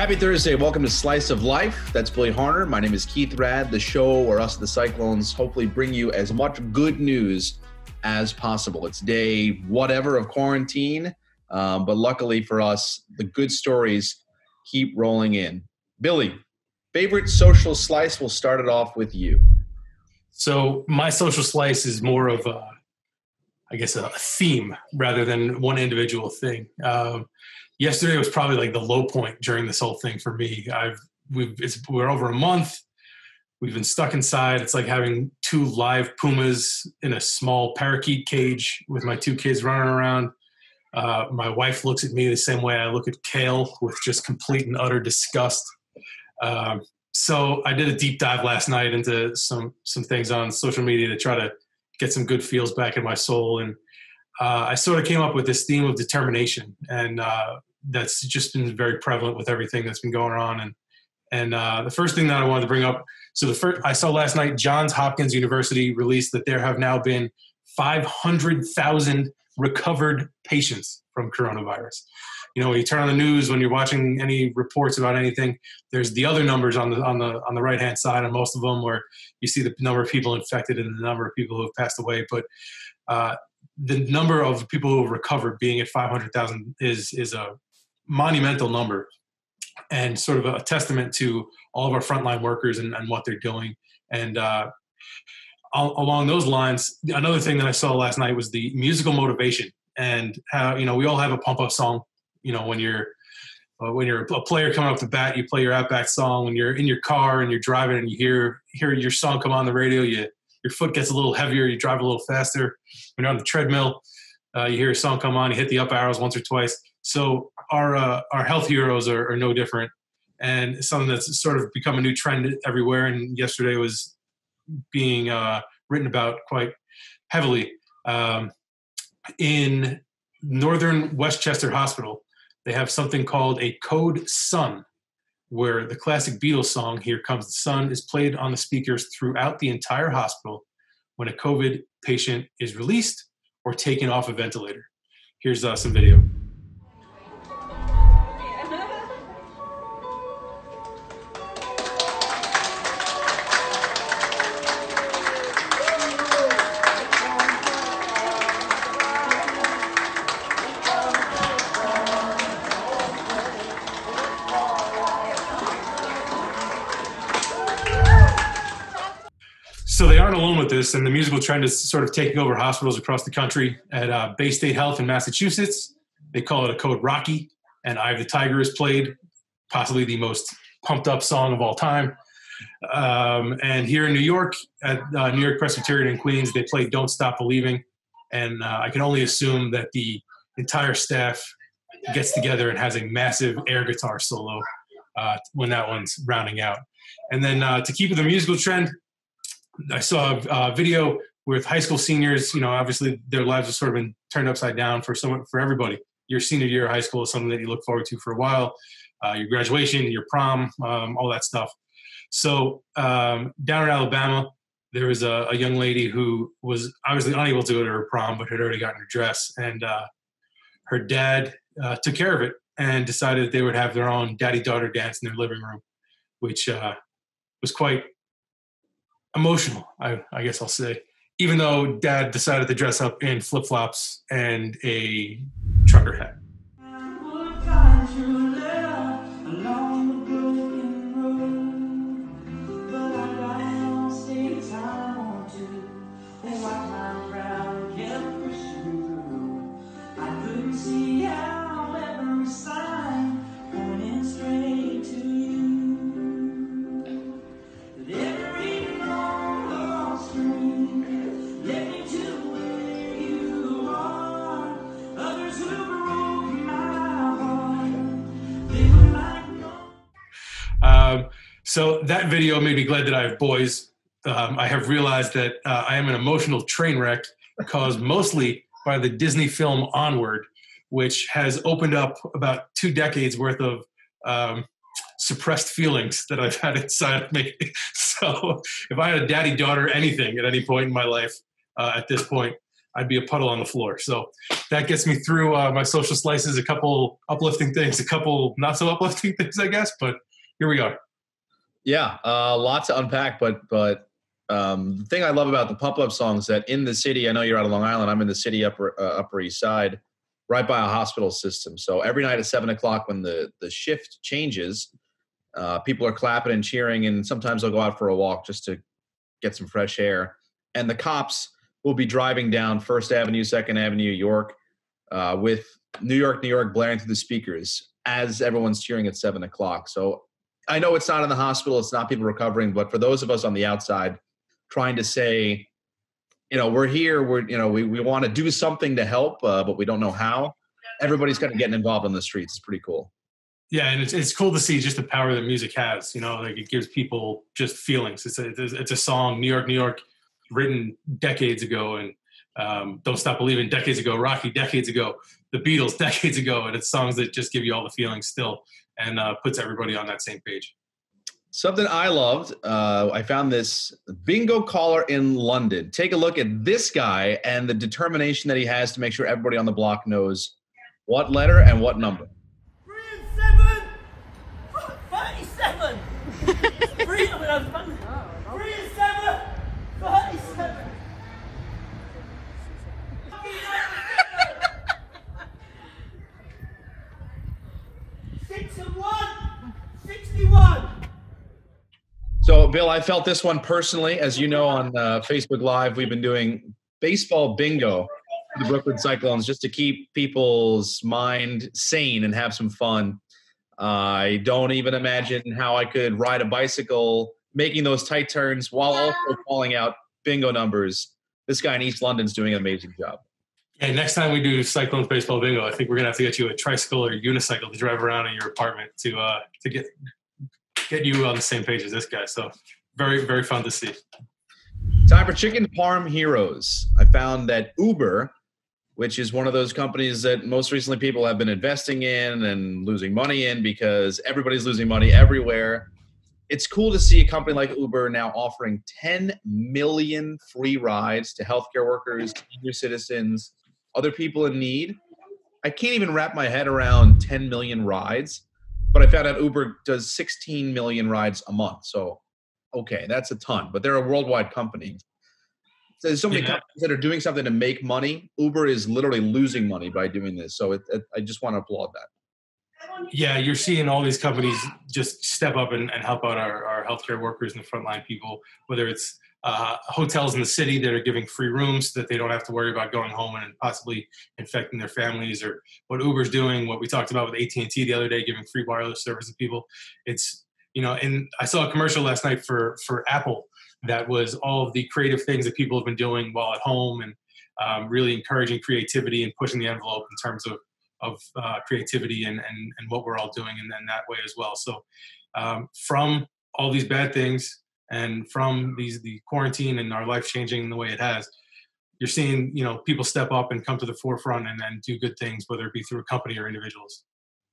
Happy Thursday. Welcome to Slice of Life. That's Billy Harner. My name is Keith Rad, the show where us, the Cyclones, hopefully bring you as much good news as possible. It's day whatever of quarantine, but luckily for us, the good stories keep rolling in. Billy, favorite social slice? We'll start it off with you. So my social slice is more of a theme rather than one individual thing. Yesterday was probably like the low point during this whole thing for me. We're over a month. We've been stuck inside. It's like having two live pumas in a small parakeet cage with my two kids running around. My wife looks at me the same way I look at Kale, with just complete and utter disgust. So I did a deep dive last night into some things on social media to try to get some good feels back in my soul. And I sort of came up with this theme of determination. And that's just been very prevalent with everything that's been going on. And the first thing that I wanted to bring up, I saw last night, Johns Hopkins University released that there have now been 500,000 recovered patients from coronavirus. You know, when you turn on the news, when you're watching any reports about anything, there's the other numbers on the right-hand side on most of them, where you see the number of people infected and the number of people who have passed away. But the number of people who have recovered being at 500,000 is a monumental number, and sort of a testament to all of our frontline workers and what they're doing. And along those lines, another thing that I saw last night was the musical motivation, and how, you know, we all have a pump up song. You know, when you're a player coming up to bat, you play your at bat song. When you're in your car and you're driving and you hear your song come on the radio, your foot gets a little heavier, you drive a little faster. When you're on the treadmill, you hear a song come on, you hit the up arrows once or twice. So our health heroes are no different, and something that's sort of become a new trend everywhere. And yesterday was being written about quite heavily. In Northern Westchester Hospital, they have something called a Code Sun, where the classic Beatles song, "Here Comes the Sun," is played on the speakers throughout the entire hospital when a COVID patient is released or taken off a ventilator. Here's some video. So they aren't alone with this, and the musical trend is sort of taking over hospitals across the country. At Bay State Health in Massachusetts, they call it a Code Rocky, and "Eye of the Tiger" is played, possibly the most pumped up song of all time. And here in New York, at New York Presbyterian in Queens, they play "Don't Stop Believing," and I can only assume that the entire staff gets together and has a massive air guitar solo when that one's rounding out. And then to keep with the musical trend, I saw a video with high school seniors. You know, obviously their lives have sort of been turned upside down for everybody. Your senior year of high school is something that you look forward to for a while. Your graduation, your prom, all that stuff. So down in Alabama, there was a young lady who was obviously unable to go to her prom, but had already gotten her dress. And her dad took care of it and decided that they would have their own daddy-daughter dance in their living room, which was quite emotional, I guess I'll say, even though Dad decided to dress up in flip-flops and a trucker hat. So that video made me glad that I have boys. I have realized that I am an emotional train wreck caused mostly by the Disney film Onward, which has opened up about 2 decades worth of suppressed feelings that I've had inside of me. So if I had a daddy-daughter anything at any point in my life at this point, I'd be a puddle on the floor. So that gets me through my social slices, a couple uplifting things, a couple not so uplifting things, I guess, but here we are. Yeah, lots to unpack, but the thing I love about the Pump Up songs that in the city, I know you're out of Long Island, I'm in the city, Upper East Side, right by a hospital system. So every night at 7 o'clock when the shift changes, people are clapping and cheering, and sometimes they'll go out for a walk just to get some fresh air. And the cops will be driving down First Avenue, Second Avenue, York, with New York, New York blaring through the speakers as everyone's cheering at 7 o'clock. So I know it's not in the hospital, it's not people recovering, but for those of us on the outside trying to say, we're here, we want to do something to help, but we don't know how. Everybody's kind of getting involved on the streets. It's pretty cool. Yeah, and it's cool to see just the power that music has. Like it gives people just feelings. It's a song, New York, New York, written decades ago, and Don't Stop Believing decades ago, Rocky decades ago, the Beatles decades ago, and it's songs that just give you all the feelings still, and puts everybody on that same page. Something I loved, I found this bingo caller in London. Take a look at this guy and the determination that he has to make sure everybody on the block knows what letter and what number. 3 and 7, 37. 3 and 7, 37. 6 and 1, 61. So, Bill, I felt this one personally. As you know, on Facebook Live, we've been doing baseball bingo for the Brooklyn Cyclones just to keep people's mind sane and have some fun. I don't even imagine how I could ride a bicycle making those tight turns while also calling out bingo numbers. This guy in East London's doing an amazing job. Hey, next time we do Cyclones baseball bingo, I think we're going to have to get you a tricycle or a unicycle to drive around in your apartment to get you on the same page as this guy. So very, very fun to see. Time for Chicken Parm Heroes. I found that Uber, which is one of those companies that most recently people have been investing in and losing money in because everybody's losing money everywhere. It's cool to see a company like Uber now offering 10 million free rides to healthcare workers, senior citizens, other people in need. I can't even wrap my head around 10 million rides, but I found out Uber does 16 million rides a month. So, okay, that's a ton, but they're a worldwide company. There's so many companies that are doing something to make money. Uber is literally losing money by doing this. So I just want to applaud that. Yeah, you're seeing all these companies just step up and help out our healthcare workers and the frontline people, whether it's hotels in the city that are giving free rooms so that they don't have to worry about going home and possibly infecting their families, or what Uber's doing, what we talked about with AT&T the other day, giving free wireless service to people. It's, and I saw a commercial last night for Apple that was all of the creative things that people have been doing while at home, and really encouraging creativity and pushing the envelope in terms of creativity and what we're all doing in that way as well. So from all these bad things and from the quarantine and our life changing the way it has, you're seeing, people step up and come to the forefront and do good things, whether it be through a company or individuals.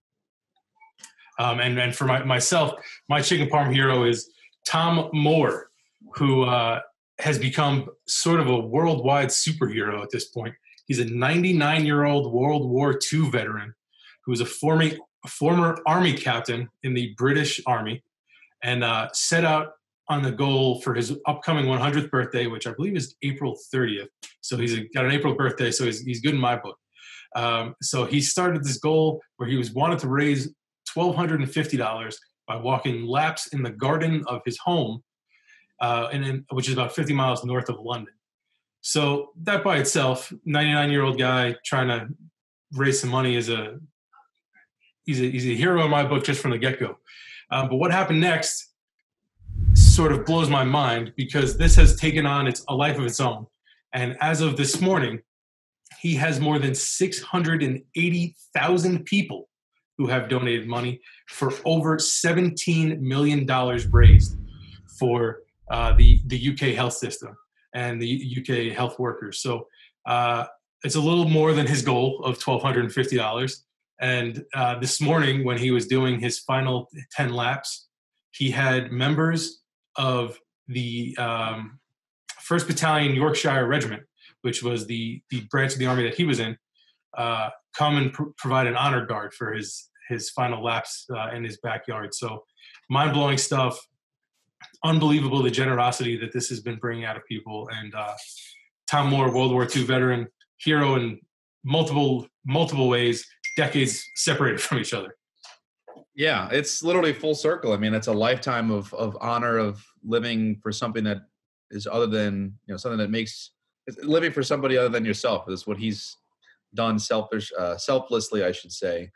And for myself, my chicken parm hero is Tom Moore, who has become sort of a worldwide superhero at this point. He's a 99-year-old World War II veteran who was a former Army captain in the British Army, and set out on the goal for his upcoming 100th birthday, which I believe is April 30th. So he's got an April birthday, so he's good in my book. So he started this goal where he wanted to raise $1,250 by walking laps in the garden of his home, which is about 50 miles north of London. So that by itself, 99-year-old guy trying to raise some money he's a hero in my book just from the get-go. But what happened next sort of blows my mind, because this has taken on a life of its own. And as of this morning, he has more than 680,000 people who have donated money for over $17 million raised for the UK health system and the UK health workers. So it's a little more than his goal of $1,250. And this morning, when he was doing his final 10 laps, he had members of the 1st Battalion Yorkshire Regiment, which was the branch of the Army that he was in, come and provide an honor guard for his final laps in his backyard. So mind-blowing stuff. Unbelievable the generosity that this has been bringing out of people. And Tom Moore, World War II veteran, hero in multiple ways, decades separated from each other. Yeah, it's literally full circle. I mean, it's a lifetime of honor, of living for something that is other than, something that makes living for somebody other than yourself. Is what he's done selflessly, I should say.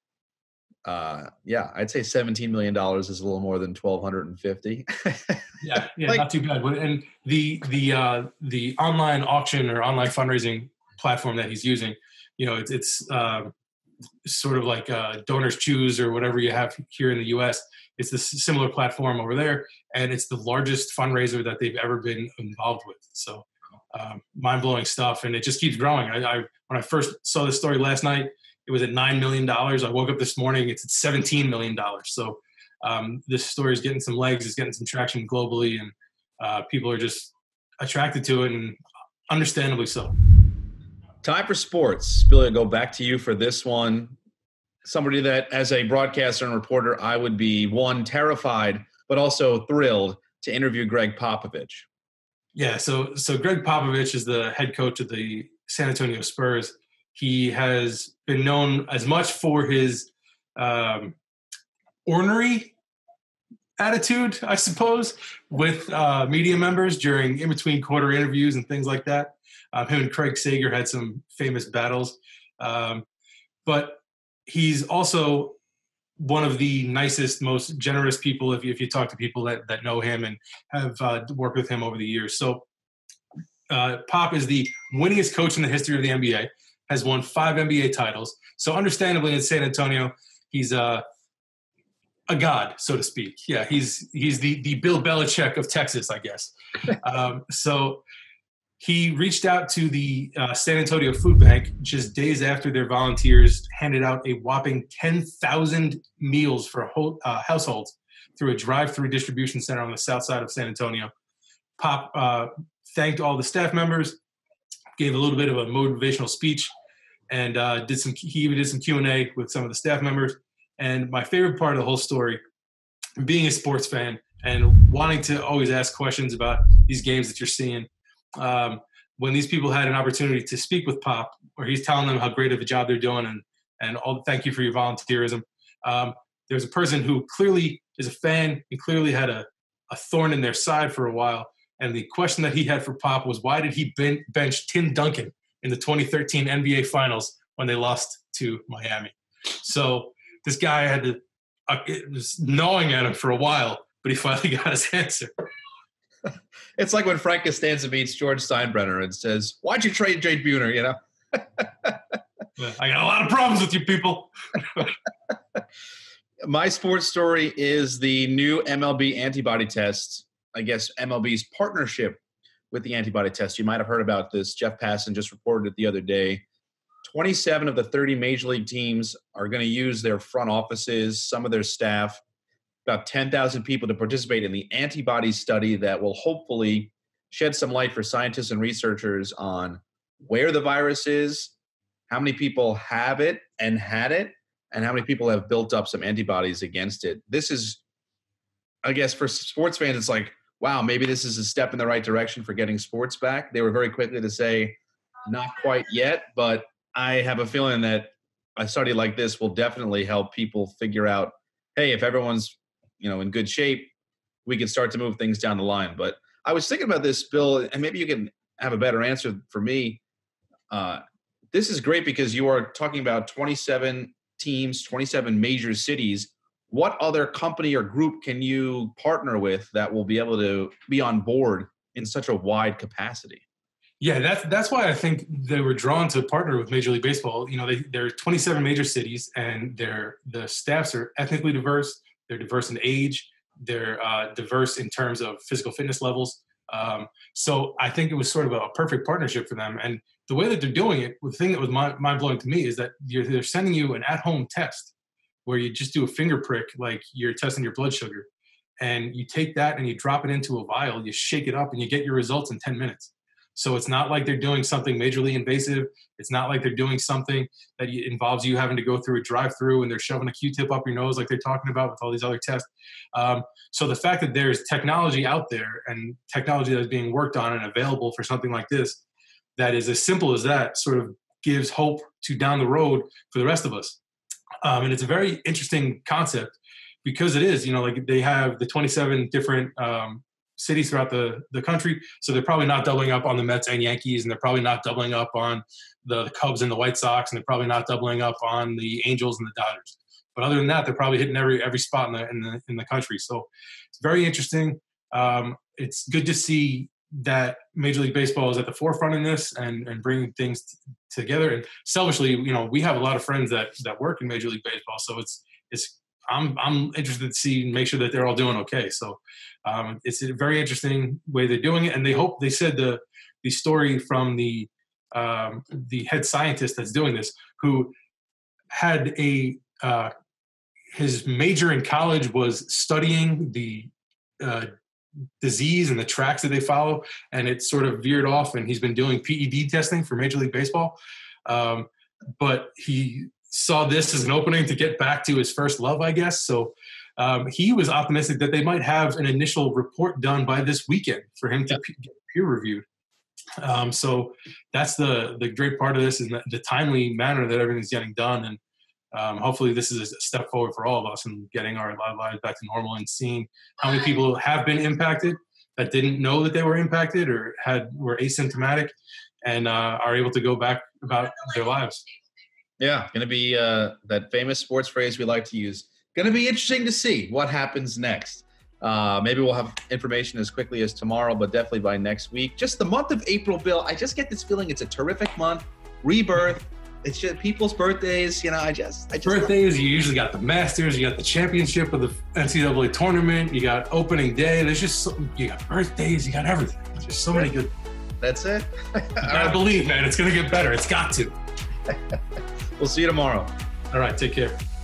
I'd say $17 million is a little more than 1,250. yeah, not too bad. And the online auction or online fundraising platform that he's using, it's sort of like Donors Choose or whatever you have here in the U.S. It's this similar platform over there, and it's the largest fundraiser that they've ever been involved with. So mind-blowing stuff, and it just keeps growing. I when I first saw this story last night, it was at $9 million. I woke up this morning, it's at $17 million. So this story is getting some legs, it's getting some traction globally, and people are just attracted to it, and understandably so. Time for sports. Billy, I'll go back to you for this one. Somebody that, as a broadcaster and reporter, I would be, one, terrified, but also thrilled to interview Greg Popovich. Yeah, so Greg Popovich is the head coach of the San Antonio Spurs. He has been known as much for his ornery attitude, I suppose, with media members during in-between quarter interviews and things like that. Him and Craig Sager had some famous battles. But he's also one of the nicest, most generous people if you talk to people that know him and have worked with him over the years. So Pop is the winningest coach in the history of the NBA, has won 5 NBA titles. So understandably in San Antonio, he's a god, so to speak. Yeah, he's the Bill Belichick of Texas, I guess. So he reached out to the San Antonio Food Bank just days after their volunteers handed out a whopping 10,000 meals for households through a drive-through distribution center on the south side of San Antonio. Pop thanked all the staff members, gave a little bit of a motivational speech, and he even did some Q&A with some of the staff members. And my favorite part of the whole story, being a sports fan and wanting to always ask questions about these games that you're seeing, when these people had an opportunity to speak with Pop, where he's telling them how great of a job they're doing and all, thank you for your volunteerism. There's a person who clearly is a fan and clearly had a thorn in their side for a while. And the question that he had for Pop was, why did he bench Tim Duncan in the 2013 NBA Finals when they lost to Miami? So this guy had to, it was gnawing at him for a while, but he finally got his answer. It's like when Frank Costanza meets George Steinbrenner and says, why'd you trade Jay Buhner, I got a lot of problems with you people. My sports story is the new MLB antibody test. I guess MLB's partnership with the antibody test. You might have heard about this. Jeff Passan just reported it the other day. 27 of the 30 major league teams are going to use their front offices, some of their staff, about 10,000 people to participate in the antibody study that will hopefully shed some light for scientists and researchers on where the virus is, how many people have it and had it, and how many people have built up some antibodies against it. This is, I guess, for sports fans, it's like, wow, maybe this is a step in the right direction for getting sports back. They were very quickly to say, not quite yet, but I have a feeling that a study like this will definitely help people figure out, hey, if everyone's in good shape, we can start to move things down the line. But I was thinking about this, Bill, and maybe you can have a better answer for me. This is great because you are talking about 27 teams, 27 major cities. What other company or group can you partner with that will be able to be on board in such a wide capacity? Yeah, that's why I think they were drawn to partner with Major League Baseball. There are 27 major cities, and the staffs are ethnically diverse. They're diverse in age. They're diverse in terms of physical fitness levels. So I think it was sort of a perfect partnership for them. And the way that they're doing it, the thing that was mind-blowing to me is that they're sending you an at-home test where you just do a finger prick like you're testing your blood sugar. And you take that and you drop it into a vial, you shake it up, and you get your results in 10 minutes. So it's not like they're doing something majorly invasive. It's not like they're doing something that involves you having to go through a drive-through and they're shoving a Q-tip up your nose like they're talking about with all these other tests. So the fact that there's technology out there and technology that is being worked on and available for something like this, that is as simple as that, sort of gives hope to down the road for the rest of us. And it's a very interesting concept because it is, like they have the 27 different cities throughout the country. So they're probably not doubling up on the Mets and Yankees, and they're probably not doubling up on the Cubs and the White Sox, and they're probably not doubling up on the Angels and the Dodgers. But other than that, they're probably hitting every spot in the country. So it's very interesting. It's good to see that Major League Baseball is at the forefront in this and bringing things together. And selfishly, we have a lot of friends that work in Major League Baseball, so I'm interested to make sure that they're all doing okay. So it's a very interesting way they're doing it, and they said the story from the head scientist that's doing this, who had his major in college was studying the disease and the tracks that they follow, and it sort of veered off, and he's been doing PED testing for Major League Baseball. But he saw this as an opening to get back to his first love, I guess. So he was optimistic that they might have an initial report done by this weekend for him to get peer reviewed. So that's the great part of this, is the timely manner that everything's getting done. And hopefully this is a step forward for all of us in getting our lives back to normal and seeing how many people have been impacted that didn't know that they were impacted or were asymptomatic and are able to go back about their lives. Yeah, going to be that famous sports phrase we like to use. Going to be interesting to see what happens next. Maybe we'll have information as quickly as tomorrow, but definitely by next week. Just the month of April, Bill, I just get this feeling it's a terrific month. Rebirth. It's just people's birthdays. I just birthdays. You usually got the Masters. You got the championship of the NCAA tournament. You got opening day. You got birthdays. You got everything. There's just so many good. That's it. I believe, man. It's going to get better. It's got to. We'll see you tomorrow. All right. Take care.